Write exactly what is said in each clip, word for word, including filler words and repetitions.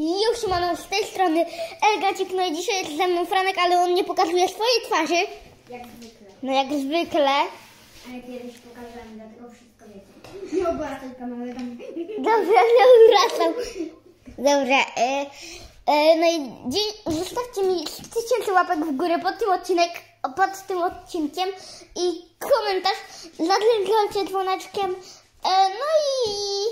Już siemano, z tej strony Elgacik, no i dzisiaj jest ze mną Franek, ale on nie pokazuje swojej twarzy. Jak zwykle. No jak zwykle. Ale kiedyś pokażemy, dlatego wszystko wiecie. Nie obracaj kamery tam. Dobra, nie wracam. Dobra, e, e, no i dzień, zostawcie mi tysiące łapek w górę pod tym odcinek, pod tym odcinkiem i komentarz, zatykajcie dzwoneczkiem, e, no i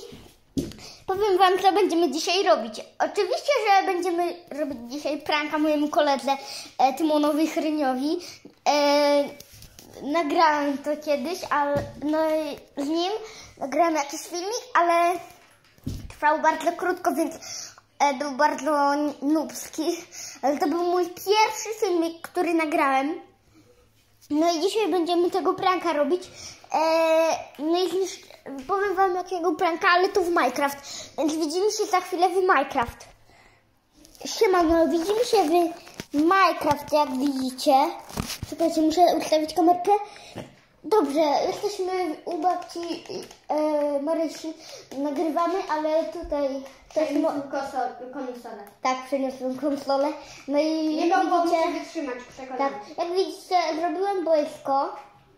powiem wam, co będziemy dzisiaj robić. Oczywiście, że będziemy robić dzisiaj pranka mojemu koledze e, Tymonowi Chryniowi. E, nagrałem to kiedyś, ale no, z nim nagrałem jakiś filmik, ale trwał bardzo krótko, więc e, był bardzo nubski. Ale to był mój pierwszy filmik, który nagrałem. No i dzisiaj będziemy tego pranka robić. E, no i już powiem wam jakiego pranka, ale to w Minecraft. Więc widzimy się za chwilę w Minecraft. Siemano, widzimy się w Minecraft, jak widzicie. Czekajcie, muszę ustawić kamerkę. Dobrze, jesteśmy u babci e, Marysi. Nagrywamy, ale tutaj... Przeniosłem konsolę. Tak, przeniosłem konsolę. No i Nie jak mogłam widzicie, się wytrzymać, przekonam. tak, jak widzicie, zrobiłem boisko.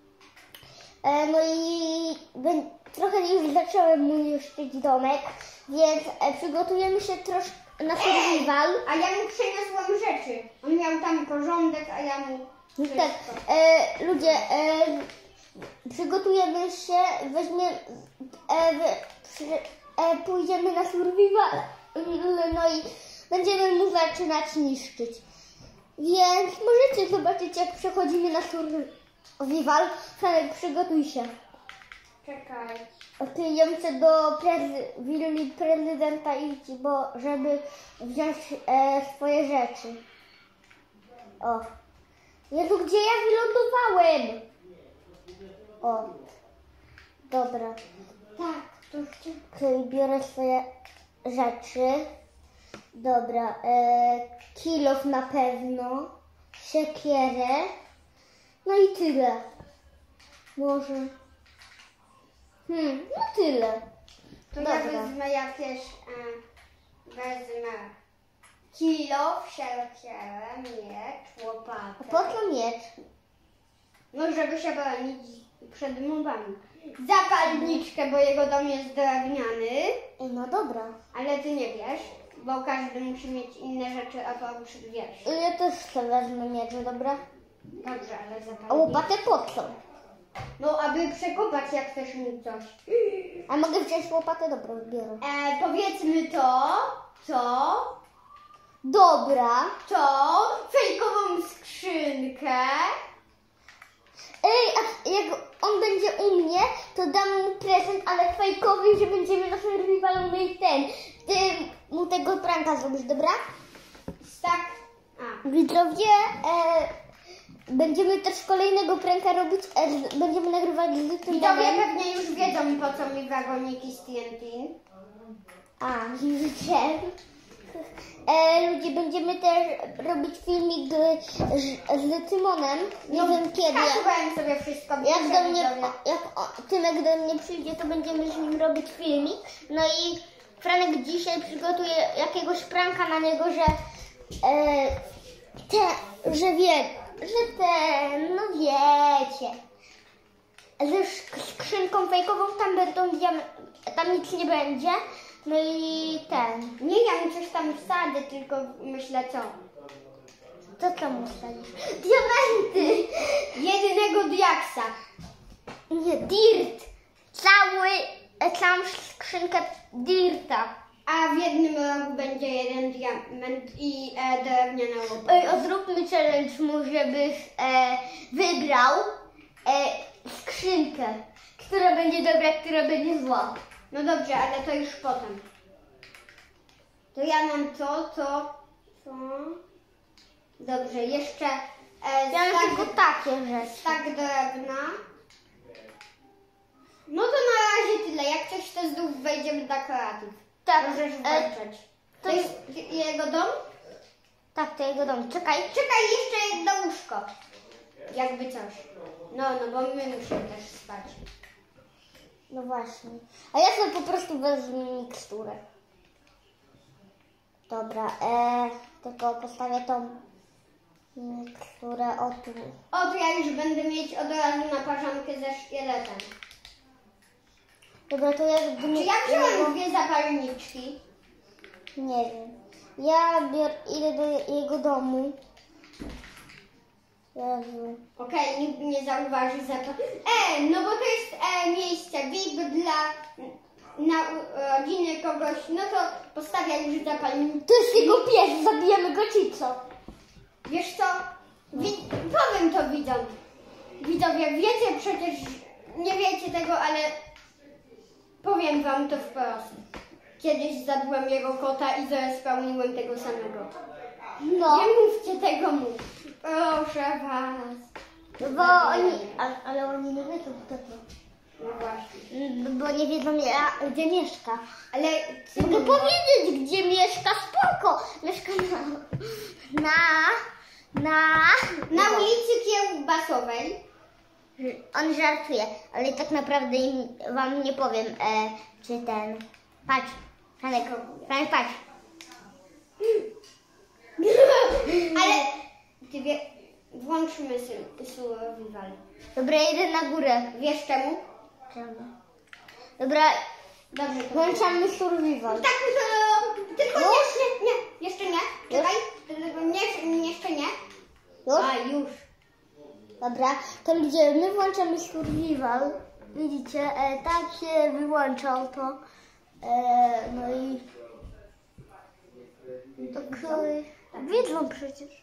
E, no i ben, trochę już zacząłem mój niszczyć domek, więc e, przygotujemy się troszkę na survival. A ja mu przeniosłam rzeczy. On miał tam porządek, a ja mu... Tak, e, ludzie, e, przygotujemy się, weźmie, e, wy, przy, e, pójdziemy na survival, no i będziemy mu zaczynać niszczyć. Więc możecie zobaczyć, jak przechodzimy na survival. Franek, przygotuj się. Czekaj. Okej, ja muszę do prezy, willi prezydenta iść, bo żeby wziąć e, swoje rzeczy. O. Jezu, gdzie ja wylądowałem? O. Dobra. Tak, to już cię... Okej, biorę swoje rzeczy. Dobra. E, kilof na pewno. Siekierę. No i tyle. Może... Hmm, no tyle. To Dobra. ja wezmę jakieś... E, wezmę kilo, siekierę, miecz, A łopatę. po co miecz? No, żeby się bronić przed mobami. Zapalniczkę, bo jego dom jest drewniany. Ej, no dobra. Ale ty nie wiesz, bo każdy musi mieć inne rzeczy, a to już wiesz. Ja też chcę wezmę miecz, dobra? Dobrze, ale A zapalniczkę. łopatę po co? No, aby przekopać, jak chcesz mi coś. A mogę wziąć łopatę? Dobra, biorę. E, powiedzmy to, to, Dobra. to, fejkową skrzynkę. Ej, a jak on będzie u mnie, to dam mu prezent, ale fajkowy, że będziemy na survivalu, no i ten. Ty mu tego pranka zrobisz, dobra? Tak. A. Widzowie, e, będziemy też kolejnego pranka robić, e, z- będziemy nagrywać z tym Widzowie pewnie już wiedzą, po co mi wagoniki z T N T. A, widzicie? E, ludzie, będziemy też robić filmik z, z, z Tymonem, nie No, wiem kiedy. Kasowałem sobie wszystko. Jak piszę, do mnie, widzowie. jak o, Tymek do mnie przyjdzie, to będziemy z nim robić filmik. No i Franek dzisiaj przygotuje jakiegoś pranka na niego, że e, te, że wie, że ten, no wiecie, ze sk- skrzynką fejkową tam będą, diam- tam nic nie będzie. No i ten, Nie, ja mu coś tam wsadzę, tylko myślę co. co tam ustalisz? Diamenty! Jedynego diaksa. Nie, dirt! Cały, e, całą skrzynkę dirta. A w jednym rogu będzie jeden diament i e, drewniana łopata. Ej, o, zróbmy challenge mu, żeby e, wybrał e, skrzynkę, która będzie dobra, która będzie zła. No dobrze, ale to już potem. To ja mam to, to, to. Dobrze, jeszcze e, Ja mam stak, tylko takie rzeczy. stak drewna. No to na razie tyle. Jak coś to znów wejdziemy do kreatyw. Tak, Możesz e, włączać. to To jest jego dom? Tak, to jego dom. Czekaj. Czekaj, jeszcze jedno łóżko. Jakby coś. No, no, bo my musimy też spać. No właśnie. A ja sobie po prostu wezmę miksturę. Dobra, e, tylko postawię tą miksturę o tu. O, to ja już będę mieć od razu naparzankę ze szkieletem. Dobra, to ja... Czy ja wziąłem dwie zapalniczki? Nie wiem. Ja bior, idę do jego domu. Jezu. Okej, nikt nie zauważy zapal... E, no bo to jest e, miejsce V I P dla na urodziny kogoś, no to postawiaj już zapalniczkę. To jest jego pies, zabijemy go czy co? Wiesz co? Wi- powiem to widzom. Widzowie, wiecie przecież, nie wiecie tego, ale powiem wam to wprost. Kiedyś zabiłem jego kota i zrespełniłem tego samego. No. Nie mówcie tego mu. Proszę was. No bo oni, ale, ale oni nie wiedzą kto to. No właśnie. Mm, Bo nie wiedzą ja, gdzie mieszka. Ale ty Mogę nie- powiedzieć, gdzie mieszka, spoko. Mieszka na... Na... Na... na ulicy Kiełbasowej. On żartuje, ale tak naprawdę im, wam nie powiem, e, czy ten... Patrz, Franek, Franek, patrz. Ale ty wie, włączmy sy- survival. Dobra, idę na górę. Wiesz czemu? Czemu? Dobra, Dobrze, to włączamy survival. tak, to, tylko Już? nie, nie, jeszcze nie. Czekaj, tylko nie, jeszcze nie. Już? A, już. Dobra, to ludzie, my włączamy survival. Widzicie, e, tak się wyłączał to. E, no i... Okej. Wiedzą przecież.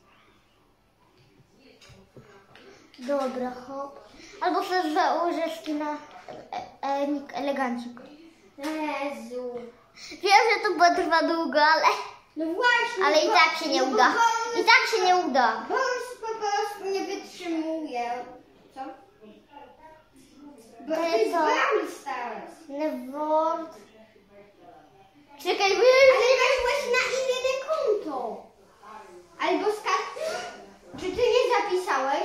Dobra, hop. Albo sobie założę skina e, e, elegancik. Jezu. Wiem, że to potrwa długo, ale, No właśnie. ale i bo- tak się nie no bo uda. Borys- I tak się nie uda. Borys po prostu nie wytrzymuje. Co? Bo to Ale jest co? Brawl Stars. Never. Czekaj, Ale wy... weszłeś na inne konto. Albo skat... Czy ty nie zapisałeś?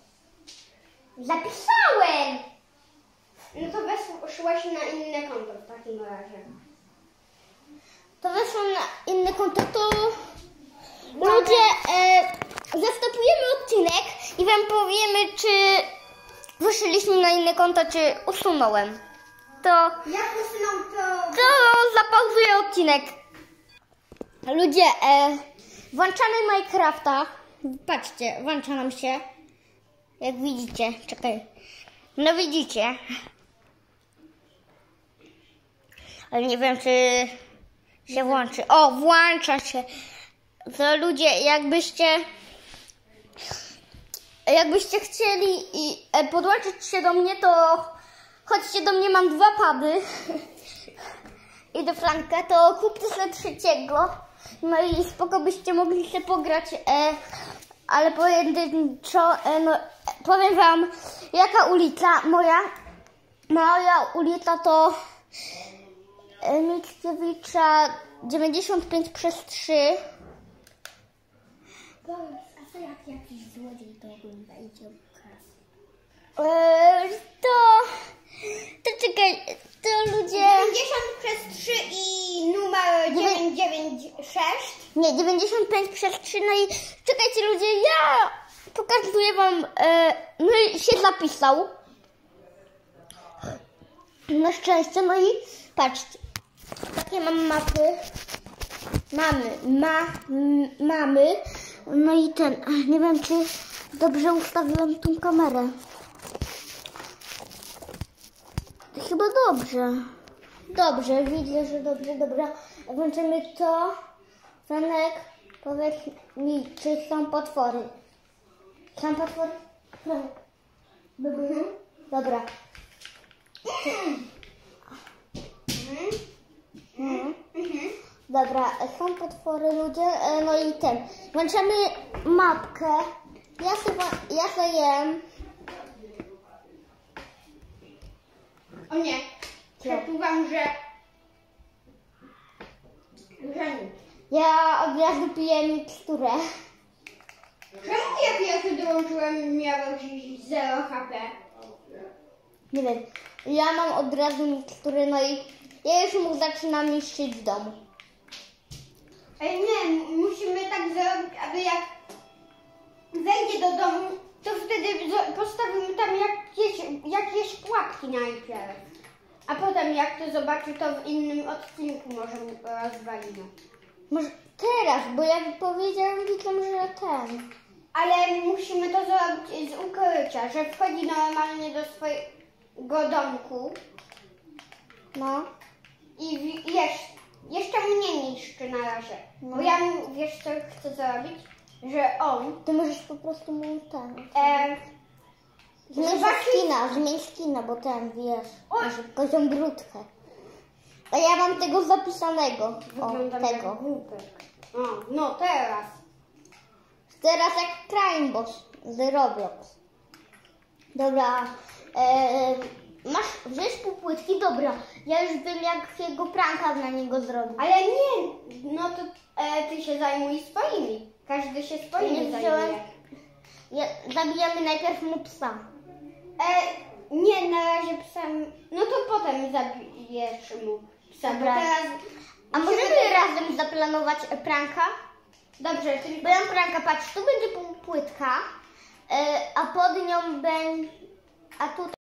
Zapisałem! No to weszłaś na inne konto w takim razie. To weszłam na inne konto, to ludzie e, zastopujemy odcinek i wam powiemy, czy wyszliśmy na inne konto, czy usunąłem. To, Jak usunął to... to zapauzuję odcinek. Ludzie, e, włączamy Minecrafta. Patrzcie, włącza nam się. Jak widzicie, czekaj. No widzicie. Ale nie wiem, czy się włączy. O, włącza się. To ludzie, jakbyście jakbyście chcieli i e, podłączyć się do mnie, to chodźcie do mnie, mam dwa puby. I do Franka, to kupcie sobie trzeciego. No i spoko byście mogli się pograć, e, ale pojedynczo, e, no, powiem wam, jaka ulica moja. Moja ulica to e, Mickiewicza dziewięćdziesiąt pięć przez trzy. A co jak jakiś złodziej to ogląda i cię E, to, to czekaj, to ludzie... dziewięćdziesiąt przez trzy i numer dziewięćset dziewięćdziesiąt sześć. Nie, dziewięćdziesiąt pięć przez trzy, no i czekajcie ludzie, ja pokazuję wam, e, no i się zapisał. Na szczęście, no i patrzcie, takie mam mapy, mamy, ma, m, mamy, no i ten, nie wiem czy dobrze ustawiłem tą kamerę. Chyba dobrze. Dobrze, widzę, że dobrze, dobra. Włączymy to. Franek, powiedz mi, czy są potwory? Są potwory? Franek. Mhm. Dobra. Mhm. Dobra, są potwory ludzie, e, no i ten. Włączamy mapkę. Ja sobie, ja sobie jem. O nie, przepływam, że... że nic. Ja od razu piję miksturę. Czemu jak ja się dołączyłem miałeś zero H P? Nie wiem. Ja mam od razu miksturę, no i ja już mu zaczynam niszczyć w domu. Ej, nie, musimy tak zrobić, aby jak wejdzie do domu, to wtedy zo- postawimy tam jakieś, jakieś pułapki najpierw. A potem jak to zobaczy, to w innym odcinku może rozwalimy. Może teraz, bo ja powiedziałam widzom, że ten. Ale musimy to zrobić z ukrycia, że wchodzi normalnie do swojego domku No. i w- jesz, jeszcze mnie niszczy na razie. No. Bo ja mu- wiesz co chcę zrobić? Że on Ty możesz po prostu mu ten. e, Zmień zobaczy- skina, zmień skina, bo ten wiesz. O! Może kozą brudkę. A ja mam tego zapisanego. O, wygląda jak tego. głupek. O, no teraz. Teraz jak Crime Boss z Roblox. Dobra. E, masz wziąć pół płytki? Dobra. Ja już wiem jakiego pranka na niego zrobić. Ale nie, no to e, ty się zajmuj swoimi. Każdy się swoimi Nie wziąłem. zajmuje. Ja, zabijamy najpierw mu psa. E, nie, na razie psem, no to potem zabijesz mu psa, bo Dobra. teraz... A możemy razem zaplanować e, pranka? Dobrze, tylko... Bo ja mam pranka, patrz, tu będzie pół płytka, e, a pod nią będzie, a tutaj